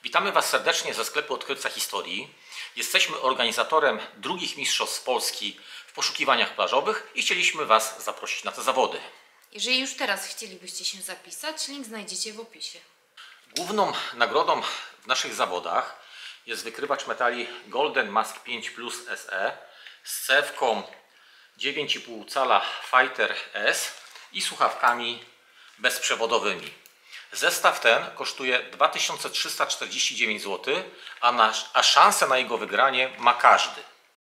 Witamy Was serdecznie ze sklepu Odkrywca Historii. Jesteśmy organizatorem drugich mistrzostw Polski w poszukiwaniach plażowych i chcieliśmy Was zaprosić na te zawody. Jeżeli już teraz chcielibyście się zapisać, link znajdziecie w opisie. Główną nagrodą w naszych zawodach jest wykrywacz metali Golden Mask 5 Plus SE z cewką 9,5 cala Fighter S i słuchawkami bezprzewodowymi. Zestaw ten kosztuje 2349 zł, a szansę na jego wygranie ma każdy.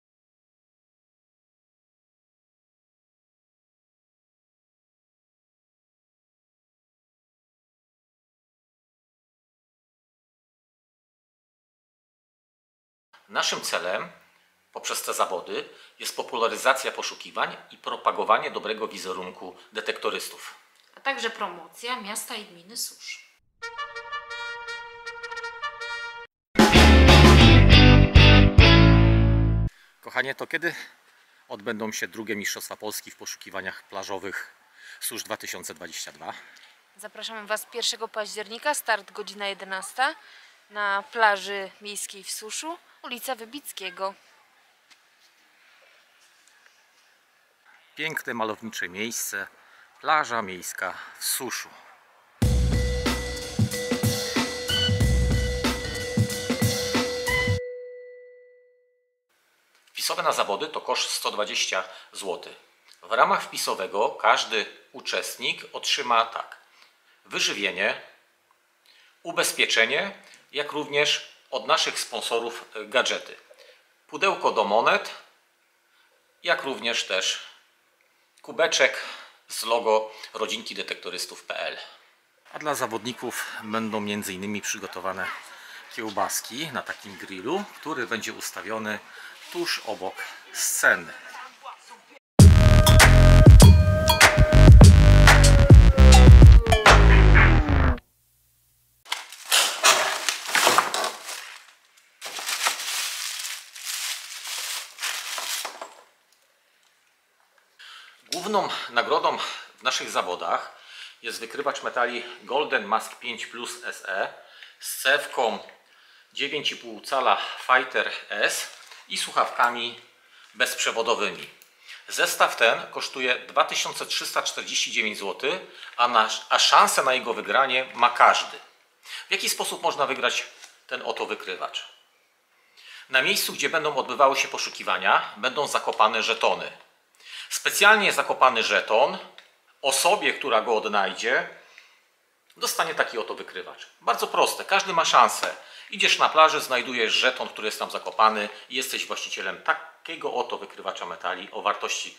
Naszym celem poprzez te zawody jest popularyzacja poszukiwań i propagowanie dobrego wizerunku detektorystów. A także promocja miasta i gminy Susz. Kochanie, to kiedy odbędą się drugie Mistrzostwa Polski w poszukiwaniach plażowych Susz 2022? Zapraszamy Was 1 października, start godzina 11 na plaży miejskiej w Suszu, ulica Wybickiego. Piękne, malownicze miejsce, plaża miejska w Suszu. Wpisowe na zawody to koszt 120 zł. W ramach wpisowego każdy uczestnik otrzyma wyżywienie, ubezpieczenie, jak również od naszych sponsorów gadżety. Pudełko do monet, jak również też kubeczek z logo rodzinki detektorystów.pl. A dla zawodników będą m.in. przygotowane kiełbaski na takim grillu, który będzie ustawiony tuż obok sceny. Główną nagrodą w naszych zawodach jest wykrywacz metali Golden Mask 5 Plus SE z cewką 9,5 cala Fighter S i słuchawkami bezprzewodowymi. Zestaw ten kosztuje 2349 zł, a szansę na jego wygranie ma każdy. W jaki sposób można wygrać ten oto wykrywacz? Na miejscu, gdzie będą odbywały się poszukiwania, będą zakopane żetony. Specjalnie zakopany żeton osobie, która go odnajdzie, dostanie taki oto wykrywacz. Bardzo proste, każdy ma szansę. Idziesz na plażę, znajdujesz żeton, który jest tam zakopany i jesteś właścicielem takiego oto wykrywacza metali o wartości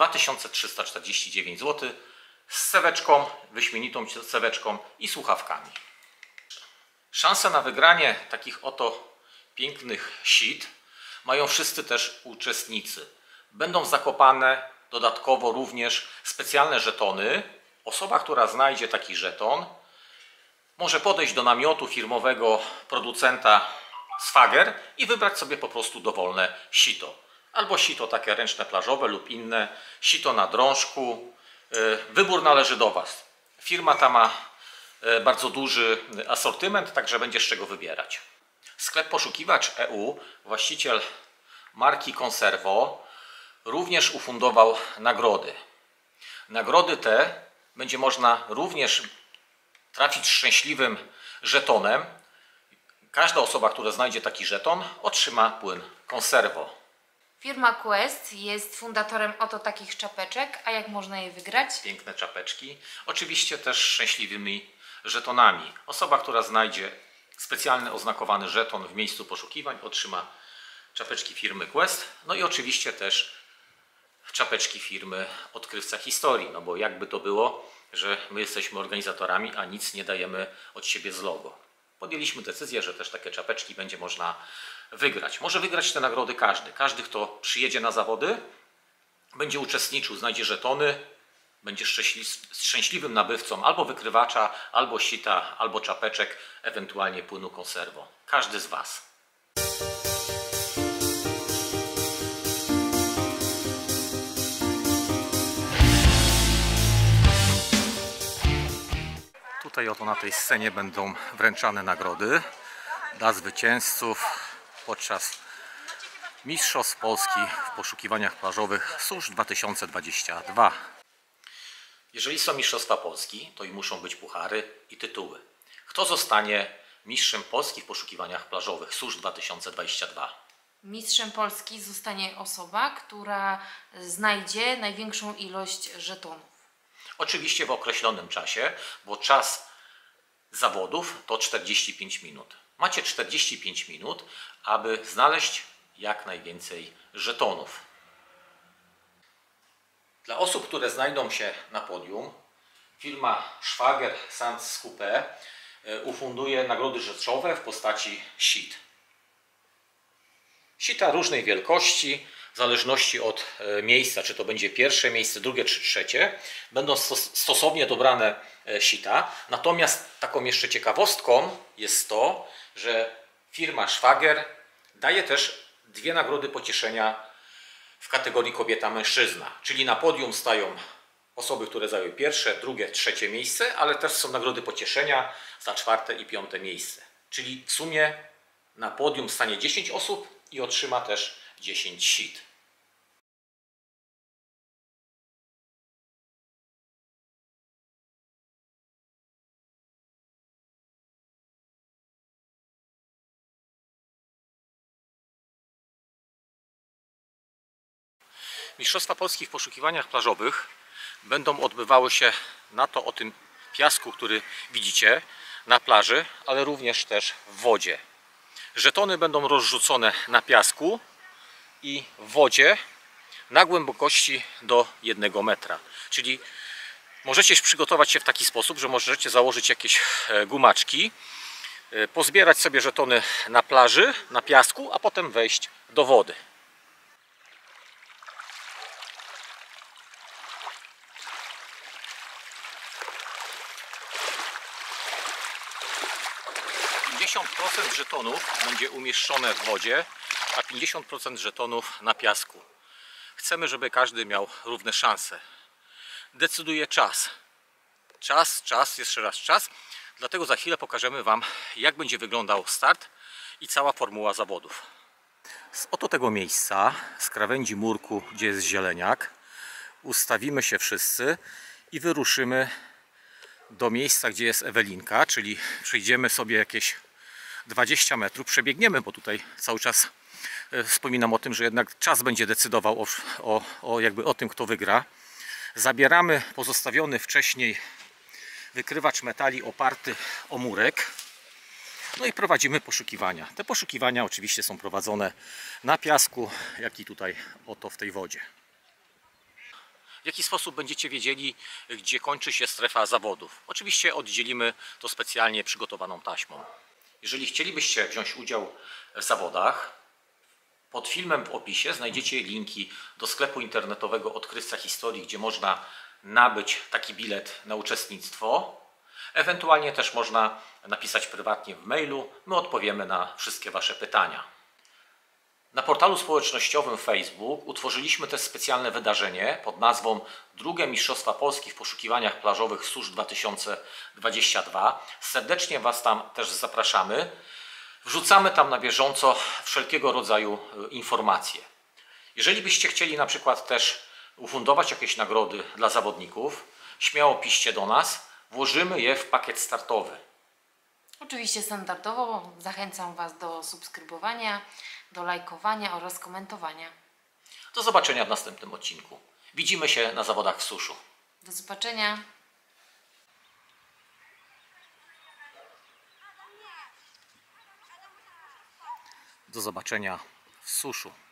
2349 zł z ceweczką, wyśmienitą ceweczką i słuchawkami. Szanse na wygranie takich oto pięknych sit mają wszyscy też uczestnicy. Będą zakopane dodatkowo również specjalne żetony. Osoba, która znajdzie taki żeton, może podejść do namiotu firmowego producenta Swager i wybrać sobie po prostu dowolne sito. Albo sito takie ręczne plażowe lub inne, sito na drążku. Wybór należy do Was. Firma ta ma bardzo duży asortyment, także będzie z czego wybierać. Sklep Poszukiwacz EU, właściciel marki Conservo, również ufundował nagrody. Nagrody te będzie można również trafić szczęśliwym żetonem. Każda osoba, która znajdzie taki żeton, otrzyma płyn Conservo. Firma Quest jest fundatorem oto takich czapeczek, a jak można je wygrać? Piękne czapeczki, oczywiście też szczęśliwymi żetonami. Osoba, która znajdzie specjalny oznakowany żeton w miejscu poszukiwań, otrzyma czapeczki firmy Quest, no i oczywiście też czapeczki firmy Odkrywca Historii, no bo jakby to było, że my jesteśmy organizatorami, a nic nie dajemy od siebie z logo. Podjęliśmy decyzję, że też takie czapeczki będzie można wygrać. Może wygrać te nagrody każdy. Każdy, kto przyjedzie na zawody, będzie uczestniczył, znajdzie żetony, będzie szczęśliwym nabywcą albo wykrywacza, albo sita, albo czapeczek, ewentualnie płynu Conservo. Każdy z Was. Tutaj oto na tej scenie będą wręczane nagrody. dla zwycięzców podczas Mistrzostw Polski w poszukiwaniach plażowych SUSZ 2022. Jeżeli są Mistrzostwa Polski, to i muszą być puchary i tytuły. Kto zostanie mistrzem Polski w poszukiwaniach plażowych SUSZ 2022? Mistrzem Polski zostanie osoba, która znajdzie największą ilość żetonów. Oczywiście w określonym czasie, bo czas zawodów to 45 minut. Macie 45 minut, aby znaleźć jak najwięcej żetonów. Dla osób, które znajdą się na podium, firma Szwagier Sands Coupé ufunduje nagrody rzeczowe w postaci sit. Sita różnej wielkości, w zależności od miejsca, czy to będzie pierwsze miejsce, drugie czy trzecie, będą stosownie dobrane sita. Natomiast taką jeszcze ciekawostką jest to, że firma Szwagier daje też 2 nagrody pocieszenia w kategorii kobieta-mężczyzna. Czyli na podium stają osoby, które zajęły pierwsze, drugie, trzecie miejsce, ale też są nagrody pocieszenia za 4. i 5. miejsce. Czyli w sumie na podium stanie 10 osób i otrzyma też 10 sit. Mistrzostwa Polski w poszukiwaniach plażowych będą odbywały się o tym piasku, który widzicie na plaży, ale również też w wodzie. Żetony będą rozrzucone na piasku i w wodzie na głębokości do 1 metra. Czyli możecie przygotować się w taki sposób, że możecie założyć jakieś gumaczki, pozbierać sobie żetony na plaży, na piasku, a potem wejść do wody. %50 żetonów będzie umieszczone w wodzie, a 50% żetonów na piasku. Chcemy, żeby każdy miał równe szanse. Decyduje czas. Czas, jeszcze raz czas. Dlatego za chwilę pokażemy Wam, jak będzie wyglądał start i cała formuła zawodów. Z oto tego miejsca, z krawędzi murku, gdzie jest zieleniak, ustawimy się wszyscy i wyruszymy do miejsca, gdzie jest Ewelinka, czyli przejdziemy sobie jakieś 20 metrów, przebiegniemy, bo tutaj cały czas wspominam o tym, że jednak czas będzie decydował o tym, kto wygra. Zabieramy pozostawiony wcześniej wykrywacz metali oparty o murek. No i prowadzimy poszukiwania. Te poszukiwania oczywiście są prowadzone na piasku, jak i tutaj oto w tej wodzie. W jaki sposób będziecie wiedzieli, gdzie kończy się strefa zawodów? Oczywiście oddzielimy to specjalnie przygotowaną taśmą. Jeżeli chcielibyście wziąć udział w zawodach, pod filmem w opisie znajdziecie linki do sklepu internetowego Odkrywca Historii, gdzie można nabyć taki bilet na uczestnictwo. Ewentualnie też można napisać prywatnie w mailu, my odpowiemy na wszystkie Wasze pytania. Na portalu społecznościowym Facebook utworzyliśmy też specjalne wydarzenie pod nazwą Drugie Mistrzostwa Polski w poszukiwaniach plażowych SUSZ 2022. Serdecznie Was tam też zapraszamy. Wrzucamy tam na bieżąco wszelkiego rodzaju informacje. Jeżeli byście chcieli na przykład też ufundować jakieś nagrody dla zawodników, śmiało piszcie do nas, włożymy je w pakiet startowy. Oczywiście standardowo zachęcam Was do subskrybowania, do lajkowania oraz komentowania. Do zobaczenia w następnym odcinku. Widzimy się na zawodach w suszu. Do zobaczenia. Do zobaczenia w suszu.